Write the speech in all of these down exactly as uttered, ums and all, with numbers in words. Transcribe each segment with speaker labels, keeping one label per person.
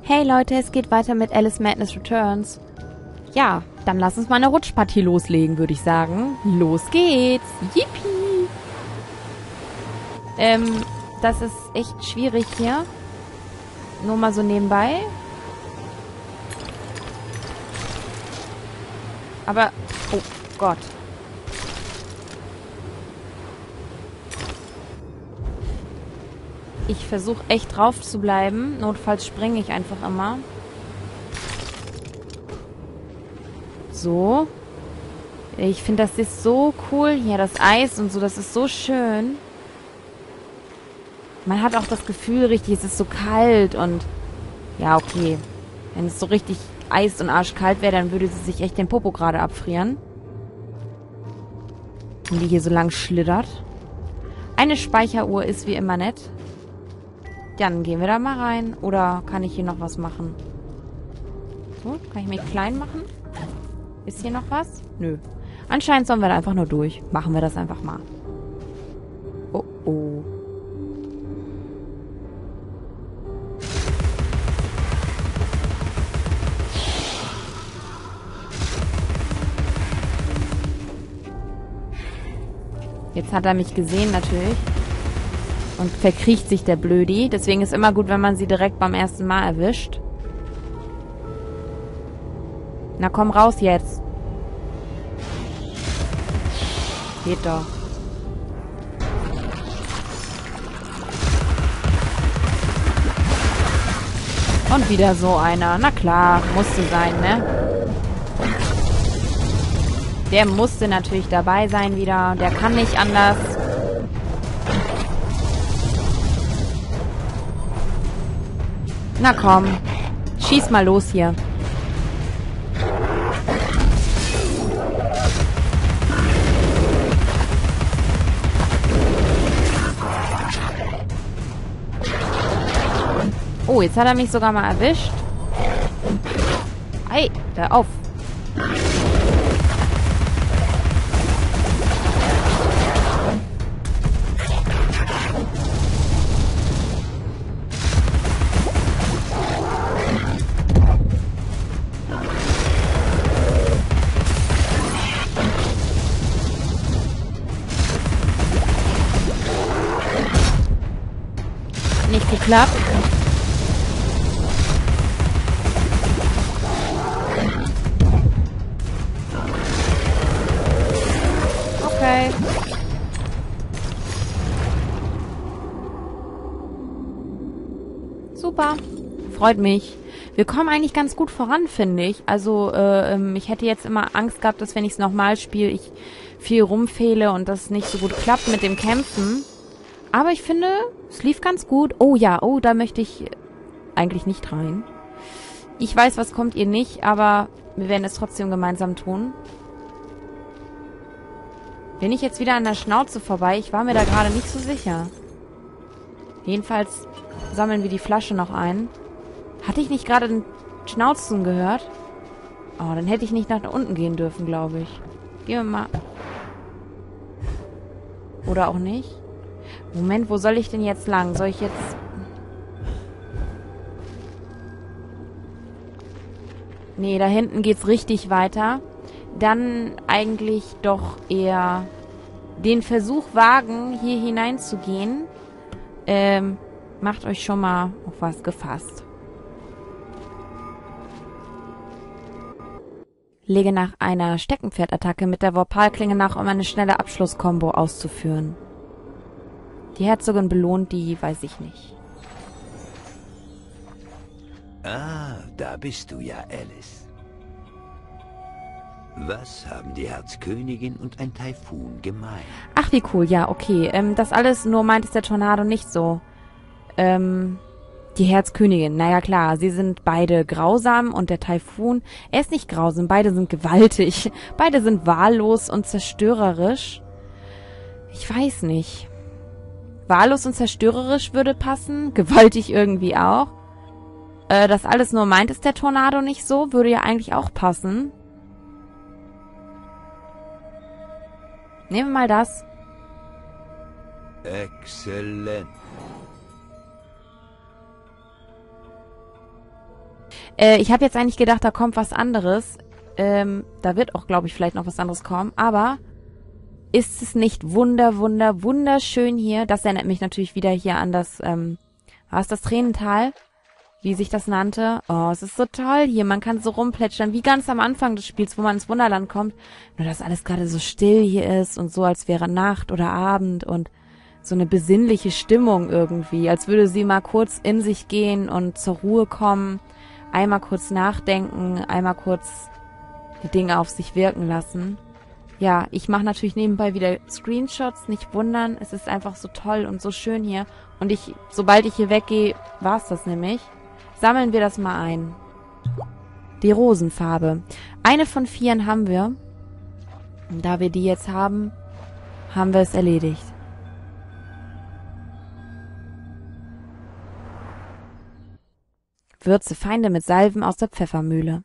Speaker 1: Hey Leute, es geht weiter mit Alice Madness Returns. Ja, dann lass uns mal eine Rutschpartie loslegen, würde ich sagen. Los geht's! Yippie! Ähm, das ist echt schwierig hier. Nur mal so nebenbei. Aber, oh Gott. Ich versuche echt drauf zu bleiben. Notfalls springe ich einfach immer. So. Ich finde, das ist so cool. Hier, das Eis und so, das ist so schön. Man hat auch das Gefühl, richtig, es ist so kalt und... Ja, okay. Wenn es so richtig eis- und arschkalt wäre, dann würde sie sich echt den Popo gerade abfrieren. Und die hier so lang schlittert. Eine Speicheruhr ist wie immer nett. Dann gehen wir da mal rein. Oder kann ich hier noch was machen? So, kann ich mich klein machen? Ist hier noch was? Nö. Anscheinend sollen wir da einfach nur durch. Machen wir das einfach mal. Oh, oh. Jetzt hat er mich gesehen natürlich. Und verkriecht sich der Blödi. Deswegen ist immer gut, wenn man sie direkt beim ersten Mal erwischt. Na komm raus jetzt. Geht doch. Und wieder so einer. Na klar, musste sein, ne? Der musste natürlich dabei sein wieder. Der kann nicht anders. Na komm. Schieß mal los hier. Oh, jetzt hat er mich sogar mal erwischt. Hey, hör auf. Nicht geklappt. Okay. Super. Freut mich. Wir kommen eigentlich ganz gut voran, finde ich. Also, äh, ich hätte jetzt immer Angst gehabt, dass wenn ich es nochmal spiele, ich viel rumfehle und das nicht so gut klappt mit dem Kämpfen. Aber ich finde, es lief ganz gut. Oh ja, oh, da möchte ich eigentlich nicht rein. Ich weiß, was kommt, ihr nicht, aber wir werden es trotzdem gemeinsam tun. Bin ich jetzt wieder an der Schnauze vorbei? Ich war mir da gerade nicht so sicher. Jedenfalls sammeln wir die Flasche noch ein. Hatte ich nicht gerade den Schnauzen gehört? Oh, dann hätte ich nicht nach unten gehen dürfen, glaube ich. Gehen wir mal. Oder auch nicht. Moment, wo soll ich denn jetzt lang? Soll ich jetzt... Nee, da hinten geht's richtig weiter. Dann eigentlich doch eher den Versuch wagen, hier hineinzugehen. Ähm, macht euch schon mal auf was gefasst. Lege nach einer Steckenpferdattacke mit der Vorpalklinge nach, um eine schnelle Abschlusskombo auszuführen. Die Herzogin belohnt die, weiß ich nicht.
Speaker 2: Ah, da bist du ja, Alice. Was haben die Herzkönigin und ein Taifun gemein?
Speaker 1: Ach, wie cool, ja, okay. Ähm, das alles nur meint es der Tornado nicht so. Ähm, die Herzkönigin, naja klar, sie sind beide grausam und der Taifun, er ist nicht grausam, beide sind gewaltig. Beide sind wahllos und zerstörerisch. Ich weiß nicht. Wahllos und zerstörerisch würde passen, gewaltig irgendwie auch. Äh, das alles nur meint es der Tornado nicht so, würde ja eigentlich auch passen. Nehmen wir mal das.
Speaker 2: Exzellent.
Speaker 1: Äh, ich habe jetzt eigentlich gedacht, da kommt was anderes. Ähm, da wird auch, glaube ich, vielleicht noch was anderes kommen. Aber ist es nicht wunder, wunder, wunderschön hier? Das erinnert mich natürlich wieder hier an das, ähm, war es das Tränental? Wie sich das nannte. Oh, es ist so toll hier. Man kann so rumplätschern, wie ganz am Anfang des Spiels, wo man ins Wunderland kommt. Nur, dass alles gerade so still hier ist und so, als wäre Nacht oder Abend und so eine besinnliche Stimmung irgendwie. Als würde sie mal kurz in sich gehen und zur Ruhe kommen. Einmal kurz nachdenken, einmal kurz die Dinge auf sich wirken lassen. Ja, ich mache natürlich nebenbei wieder Screenshots, nicht wundern. Es ist einfach so toll und so schön hier. Und ich, sobald ich hier weggehe, war's das nämlich. Sammeln wir das mal ein. Die Rosenfarbe. Eine von vieren haben wir. Und da wir die jetzt haben, haben wir es erledigt. Würze Feinde mit Salven aus der Pfeffermühle.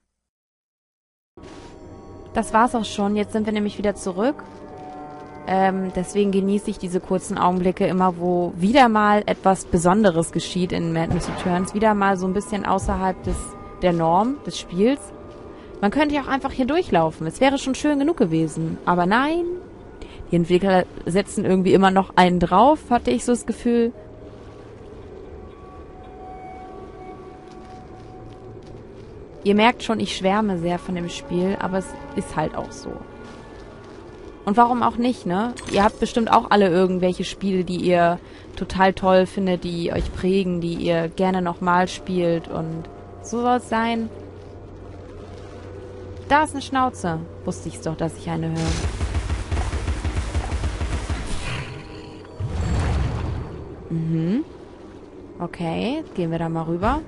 Speaker 1: Das war's auch schon. Jetzt sind wir nämlich wieder zurück. Ähm, deswegen genieße ich diese kurzen Augenblicke immer, wo wieder mal etwas Besonderes geschieht in Madness Returns. Wieder mal so ein bisschen außerhalb des der Norm des Spiels. Man könnte ja auch einfach hier durchlaufen. Es wäre schon schön genug gewesen. Aber nein, die Entwickler setzen irgendwie immer noch einen drauf, hatte ich so das Gefühl. Ihr merkt schon, ich schwärme sehr von dem Spiel, aber es ist halt auch so. Und warum auch nicht, ne? Ihr habt bestimmt auch alle irgendwelche Spiele, die ihr total toll findet, die euch prägen, die ihr gerne nochmal spielt und so soll es sein. Da ist eine Schnauze. Wusste ich's doch, dass ich eine höre. Mhm. Okay, gehen wir da mal rüber.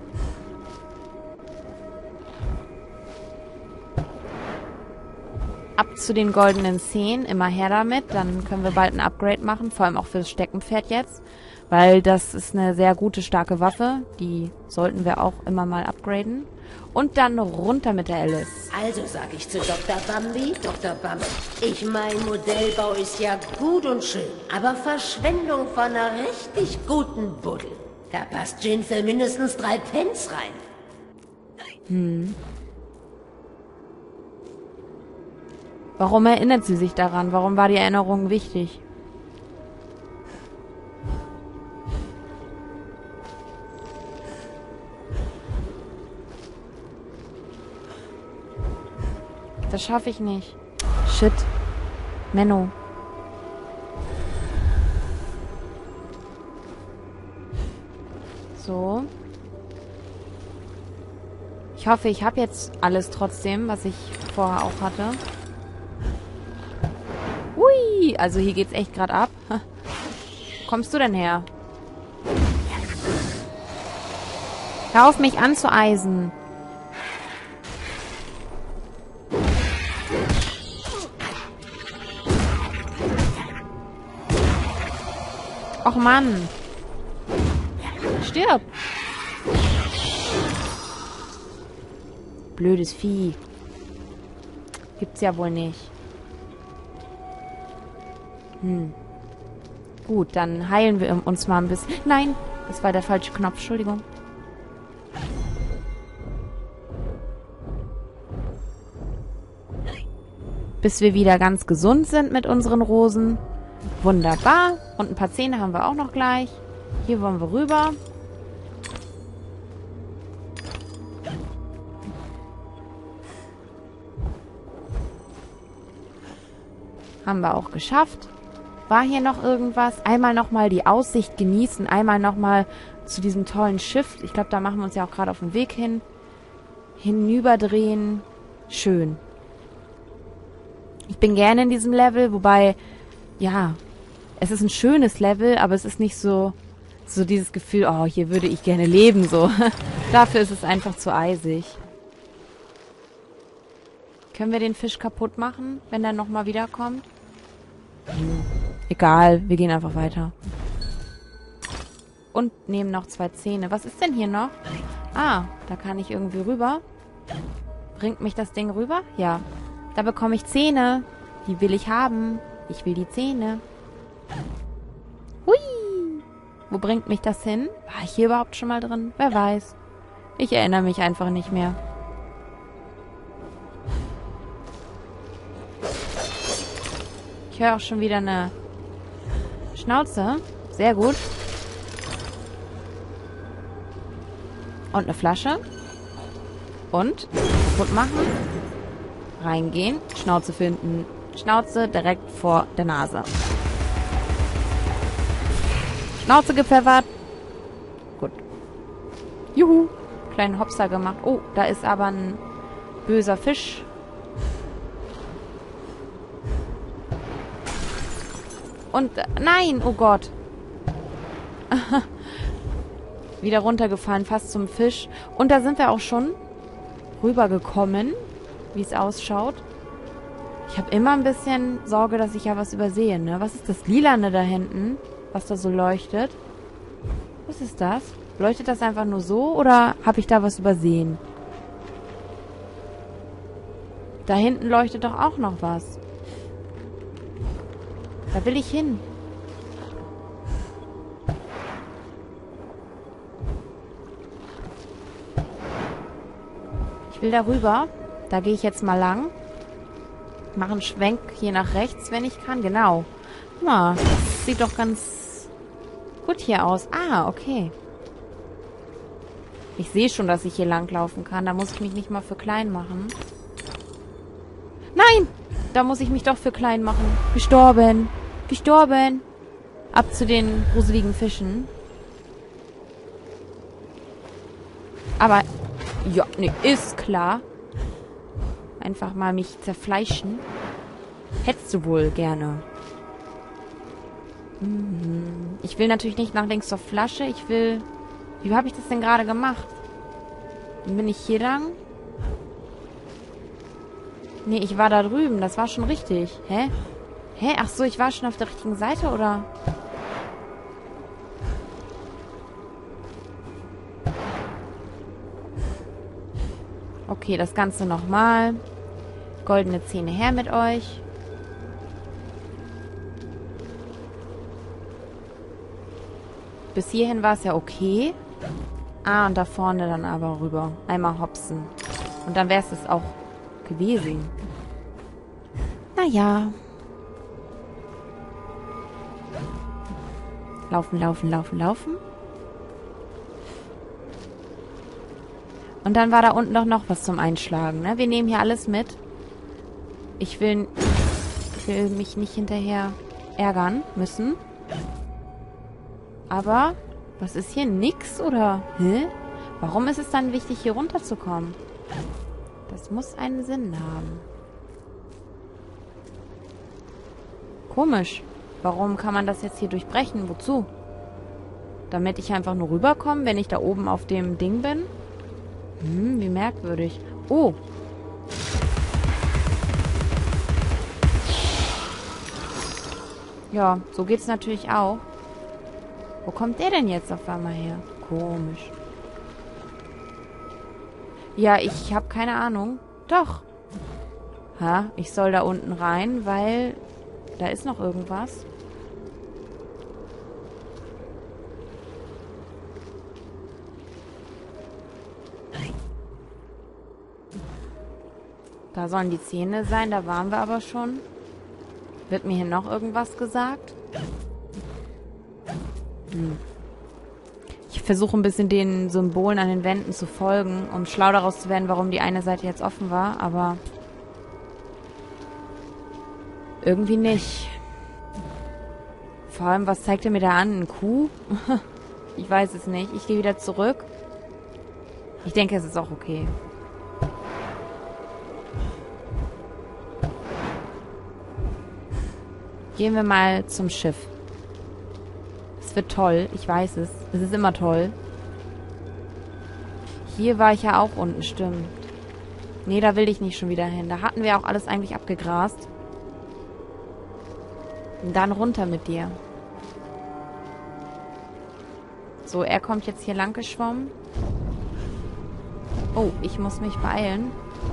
Speaker 1: Ab zu den goldenen Zehen, immer her damit, dann können wir bald ein Upgrade machen, vor allem auch fürs Steckenpferd jetzt, weil das ist eine sehr gute, starke Waffe, die sollten wir auch immer mal upgraden. Und dann runter mit der Alice.
Speaker 3: Also sag ich zu Doktor Bambi, Doktor Bambi, ich mein Modellbau ist ja gut und schön, aber Verschwendung von einer richtig guten Buddel. Da passt Gin für mindestens drei Pence rein.
Speaker 1: Hm. Warum erinnert sie sich daran? Warum war die Erinnerung wichtig? Das schaffe ich nicht. Shit. Menno. So. Ich hoffe, ich habe jetzt alles trotzdem, was ich vorher auch hatte. Ui, also hier geht's echt gerade ab. Wo kommst du denn her? Hör auf, mich anzueisen. Och Mann. Stirb. Blödes Vieh. Gibt's ja wohl nicht. Hm. Gut, dann heilen wir uns mal ein bisschen. Nein, das war der falsche Knopf. Entschuldigung. Bis wir wieder ganz gesund sind mit unseren Rosen. Wunderbar. Und ein paar Zähne haben wir auch noch gleich. Hier wollen wir rüber. Haben wir auch geschafft. War hier noch irgendwas? Einmal nochmal die Aussicht genießen. Einmal nochmal zu diesem tollen Schiff. Ich glaube, da machen wir uns ja auch gerade auf den Weg hin. Hinüberdrehen. Schön. Ich bin gerne in diesem Level, wobei, ja, es ist ein schönes Level, aber es ist nicht so, so dieses Gefühl, oh, hier würde ich gerne leben, so. Dafür ist es einfach zu eisig. Können wir den Fisch kaputt machen, wenn der nochmal wiederkommt? Hm. Egal, wir gehen einfach weiter. Und nehmen noch zwei Zähne. Was ist denn hier noch? Ah, da kann ich irgendwie rüber. Bringt mich das Ding rüber? Ja. Da bekomme ich Zähne. Die will ich haben. Ich will die Zähne. Hui. Wo bringt mich das hin? War ich hier überhaupt schon mal drin? Wer weiß. Ich erinnere mich einfach nicht mehr. Ich höre auch schon wieder eine Schnauze. Sehr gut. Und eine Flasche. Und kaputt machen. Reingehen. Schnauze finden. Schnauze direkt vor der Nase. Schnauze gepfeffert. Gut. Juhu. Kleinen Hopser gemacht. Oh, da ist aber ein böser Fisch. Und, äh, nein, oh Gott. Wieder runtergefallen, fast zum Fisch. Und da sind wir auch schon rübergekommen, wie es ausschaut. Ich habe immer ein bisschen Sorge, dass ich ja was übersehe, ne? Was ist das Lilane da hinten, was da so leuchtet? Was ist das? Leuchtet das einfach nur so oder habe ich da was übersehen? Da hinten leuchtet doch auch noch was. Da will ich hin. Ich will da rüber. Da gehe ich jetzt mal lang. Mache einen Schwenk hier nach rechts, wenn ich kann. Genau. Guck mal, das sieht doch ganz gut hier aus. Ah, okay. Ich sehe schon, dass ich hier langlaufen kann. Da muss ich mich nicht mal für klein machen. Nein! Da muss ich mich doch für klein machen. Gestorben. Gestorben. Ab zu den gruseligen Fischen. Aber, ja, ne, ist klar. Einfach mal mich zerfleischen. Hättest du wohl gerne. Mhm. Ich will natürlich nicht nach links zur Flasche. Ich will... Wie habe ich das denn gerade gemacht? Bin ich hier lang? Nee, ich war da drüben. Das war schon richtig. Hä? Hä? Ach so, ich war schon auf der richtigen Seite, oder? Okay, das Ganze nochmal. Goldene Zähne her mit euch. Bis hierhin war es ja okay. Ah, und da vorne dann aber rüber. Einmal hopsen. Und dann wäre es das auch gewesen. Naja. Laufen, laufen, laufen, laufen. Und dann war da unten doch noch was zum Einschlagen, ne? Wir nehmen hier alles mit. Ich will, ich will mich nicht hinterher ärgern müssen. Aber, was ist hier? Nix, oder? Hä? Warum ist es dann wichtig, hier runterzukommen? Das muss einen Sinn haben. Komisch. Warum kann man das jetzt hier durchbrechen? Wozu? Damit ich einfach nur rüberkomme, wenn ich da oben auf dem Ding bin? Hm, wie merkwürdig. Oh. Ja, so geht's natürlich auch. Wo kommt der denn jetzt auf einmal her? Komisch. Ja, ich habe keine Ahnung. Doch. Ha, ich soll da unten rein, weil da ist noch irgendwas. Da sollen die Zähne sein, da waren wir aber schon. Wird mir hier noch irgendwas gesagt? Hm. Ich versuche ein bisschen den Symbolen an den Wänden zu folgen, um schlau daraus zu werden, warum die eine Seite jetzt offen war, aber irgendwie nicht. Vor allem, was zeigt er mir da an? Ein Kuh? Ich weiß es nicht. Ich gehe wieder zurück. Ich denke, es ist auch okay. Gehen wir mal zum Schiff. Es wird toll, ich weiß es. Es ist immer toll. Hier war ich ja auch unten, stimmt. Nee, da will ich nicht schon wieder hin. Da hatten wir auch alles eigentlich abgegrast. Und dann runter mit dir. So, er kommt jetzt hier lang geschwommen. Oh, ich muss mich beeilen.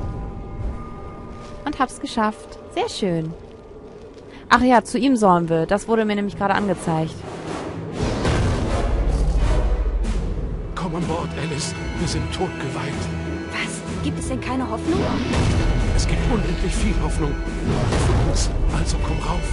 Speaker 1: Und hab's geschafft. Sehr schön. Ach ja, zu ihm sollen wir. Das wurde mir nämlich gerade angezeigt.
Speaker 4: Komm an Bord, Alice. Wir sind totgeweiht.
Speaker 5: Was? Gibt es denn keine Hoffnung?
Speaker 4: Es gibt unendlich viel Hoffnung. Für uns. Also komm rauf.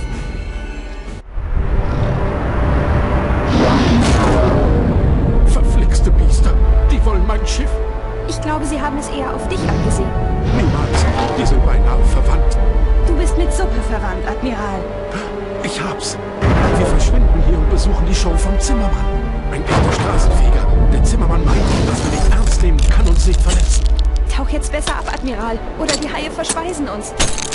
Speaker 4: Verflixte Biester. Die wollen mein Schiff.
Speaker 5: Ich glaube, sie haben es eher auf dich abgesehen.
Speaker 4: Niemals. Die sind beinahe verwandt.
Speaker 5: Du bist mit Suppe verwandt, Admiral.
Speaker 4: Ich hab's. Wir verschwinden hier und besuchen die Show vom Zimmermann. Ein echter Straßenfeger. Der Zimmermann meint, dass wir nicht ernst nehmen, kann uns nicht verletzen.
Speaker 5: Tauch jetzt besser ab, Admiral. Oder die Haie verspeisen uns.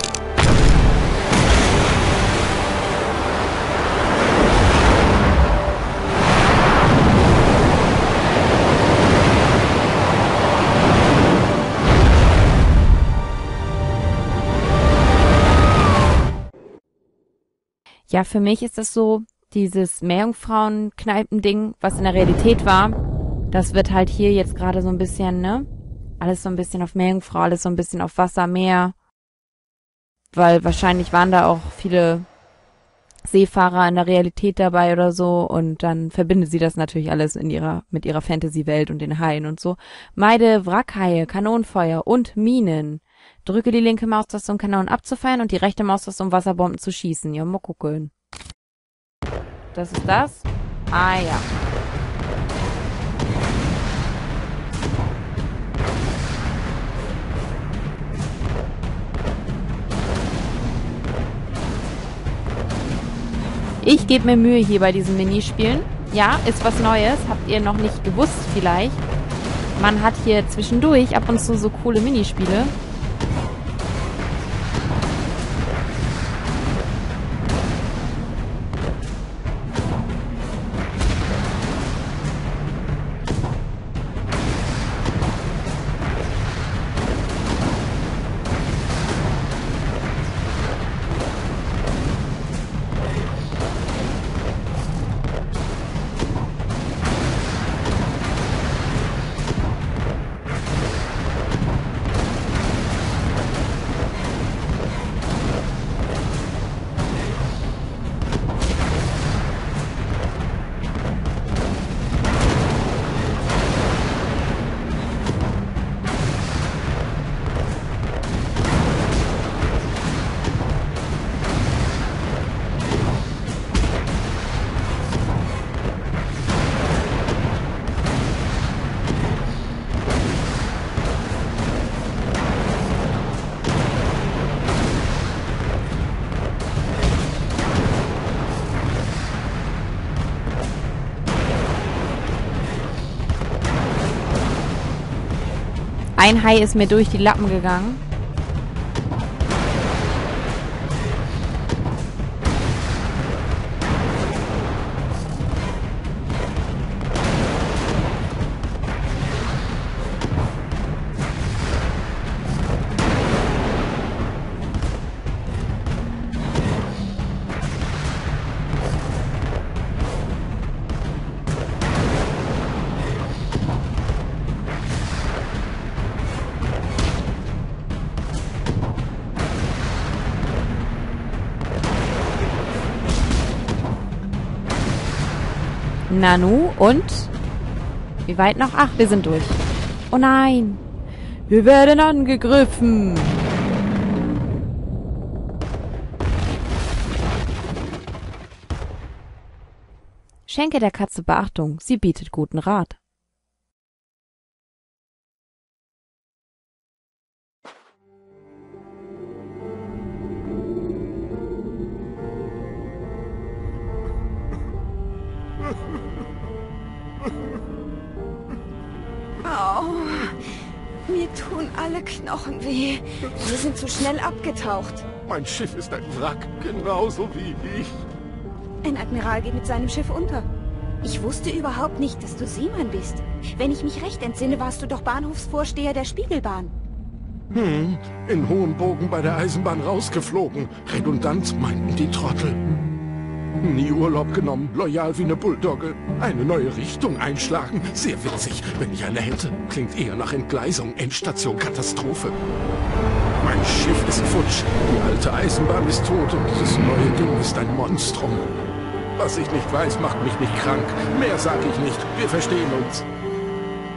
Speaker 1: Ja, für mich ist das so, dieses Meerjungfrauen-Kneipen-Ding, was in der Realität war, das wird halt hier jetzt gerade so ein bisschen, ne? Alles so ein bisschen auf Meerjungfrau, alles so ein bisschen auf Wasser, Meer. Weil wahrscheinlich waren da auch viele Seefahrer in der Realität dabei oder so und dann verbindet sie das natürlich alles in ihrer, mit ihrer Fantasy-Welt und den Haien und so. Meide Wrackhaie, Kanonenfeuer und Minen. Drücke die linke Maustaste, um Kanonen abzufeuern und die rechte Maustaste, um Wasserbomben zu schießen. Ja, mal gucken. Das ist das? Ah, ja. Ich gebe mir Mühe hier bei diesen Minispielen. Ja, ist was Neues. Habt ihr noch nicht gewusst vielleicht. Man hat hier zwischendurch ab und zu so coole Minispiele. Ein Hai ist mir durch die Lappen gegangen. Nanu und? Wie weit noch? Ach, wir sind durch. Oh nein! Wir werden angegriffen! Schenke der Katze Beachtung, sie bietet guten Rat.
Speaker 5: Oh, mir tun alle Knochen weh. Wir sind zu schnell abgetaucht.
Speaker 4: Mein Schiff ist ein Wrack, genauso wie ich.
Speaker 5: Ein Admiral geht mit seinem Schiff unter. Ich wusste überhaupt nicht, dass du Seemann bist. Wenn ich mich recht entsinne, warst du doch Bahnhofsvorsteher der Spiegelbahn.
Speaker 4: Hm, in hohem Bogen bei der Eisenbahn rausgeflogen. Redundant meinten die Trottel. Nie Urlaub genommen, loyal wie eine Bulldogge. Eine neue Richtung einschlagen. Sehr witzig, wenn ich eine hätte. Klingt eher nach Entgleisung, Endstation, Katastrophe. Mein Schiff ist futsch. Die alte Eisenbahn ist tot und dieses neue Ding ist ein Monstrum. Was ich nicht weiß, macht mich nicht krank. Mehr sage ich nicht. Wir verstehen uns.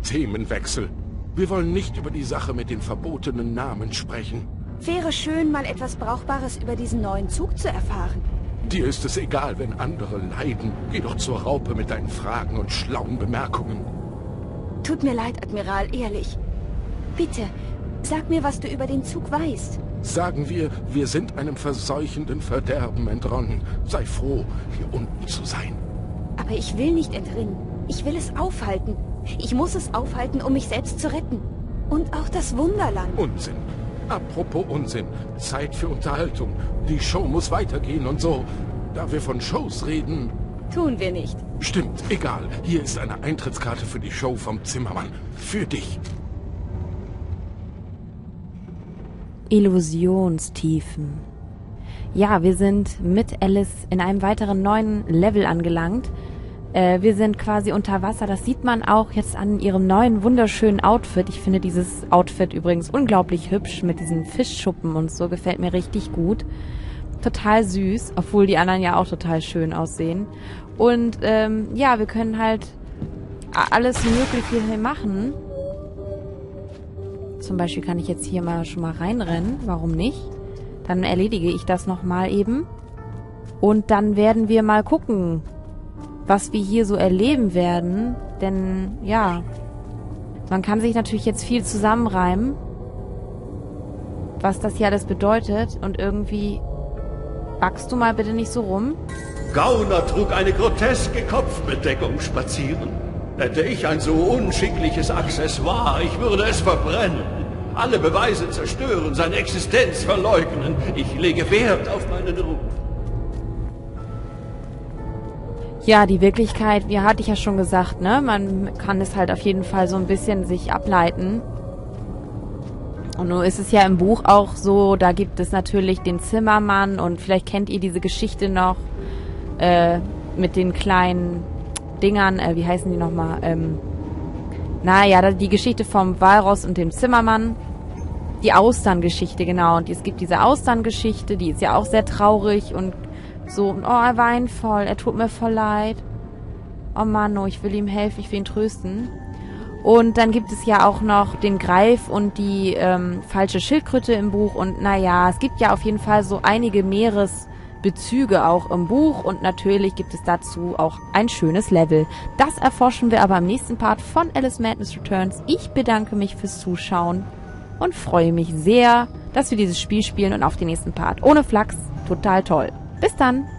Speaker 4: Themenwechsel. Wir wollen nicht über die Sache mit den verbotenen Namen sprechen.
Speaker 5: Wäre schön, mal etwas Brauchbares über diesen neuen Zug zu erfahren.
Speaker 4: Dir ist es egal, wenn andere leiden. Geh doch zur Raupe mit deinen Fragen und schlauen Bemerkungen.
Speaker 5: Tut mir leid, Admiral, ehrlich. Bitte, sag mir, was du über den Zug weißt.
Speaker 4: Sagen wir, wir sind einem verseuchenden Verderben entronnen. Sei froh, hier unten zu sein.
Speaker 5: Aber ich will nicht entrinnen. Ich will es aufhalten. Ich muss es aufhalten, um mich selbst zu retten. Und auch das Wunderland.
Speaker 4: Unsinn. Apropos Unsinn. Zeit für Unterhaltung. Die Show muss weitergehen und so. Da wir von Shows reden...
Speaker 5: Tun wir nicht.
Speaker 4: Stimmt, egal. Hier ist eine Eintrittskarte für die Show vom Zimmermann. Für dich.
Speaker 1: Illusionstiefen. Ja, wir sind mit Alice in einem weiteren neuen Level angelangt. Äh, wir sind quasi unter Wasser. Das sieht man auch jetzt an ihrem neuen, wunderschönen Outfit. Ich finde dieses Outfit übrigens unglaublich hübsch mit diesen Fischschuppen und so. Gefällt mir richtig gut. Total süß, obwohl die anderen ja auch total schön aussehen. Und ähm, ja, wir können halt alles Mögliche hier machen. Zum Beispiel kann ich jetzt hier mal schon mal reinrennen. Warum nicht? Dann erledige ich das nochmal eben. Und dann werden wir mal gucken, was wir hier so erleben werden. Denn, ja, man kann sich natürlich jetzt viel zusammenreimen, was das hier alles bedeutet. Und irgendwie... Backst du mal bitte nicht so rum?
Speaker 6: Gauner trug eine groteske Kopfbedeckung spazieren. Hätte ich ein so unschickliches Accessoire, ich würde es verbrennen. Alle Beweise zerstören, seine Existenz verleugnen. Ich lege Wert auf meinen Ruf.
Speaker 1: Ja, die Wirklichkeit, wie hatte ich ja schon gesagt, ne? Man kann es halt auf jeden Fall so ein bisschen sich ableiten. Und nun ist es ja im Buch auch so, da gibt es natürlich den Zimmermann und vielleicht kennt ihr diese Geschichte noch äh, mit den kleinen Dingern, äh, wie heißen die nochmal? Ähm, naja, die Geschichte vom Walross und dem Zimmermann. Die Austerngeschichte, genau. Und es gibt diese Austerngeschichte, die ist ja auch sehr traurig und so, oh, er weint voll, er tut mir voll leid. Oh Mann, oh, ich will ihm helfen, ich will ihn trösten. Und dann gibt es ja auch noch den Greif und die ähm, falsche Schildkröte im Buch. Und naja, es gibt ja auf jeden Fall so einige Meeresbezüge auch im Buch. Und natürlich gibt es dazu auch ein schönes Level. Das erforschen wir aber im nächsten Part von Alice Madness Returns. Ich bedanke mich fürs Zuschauen und freue mich sehr, dass wir dieses Spiel spielen und auf den nächsten Part. Ohne Flachs, total toll. Bis dann!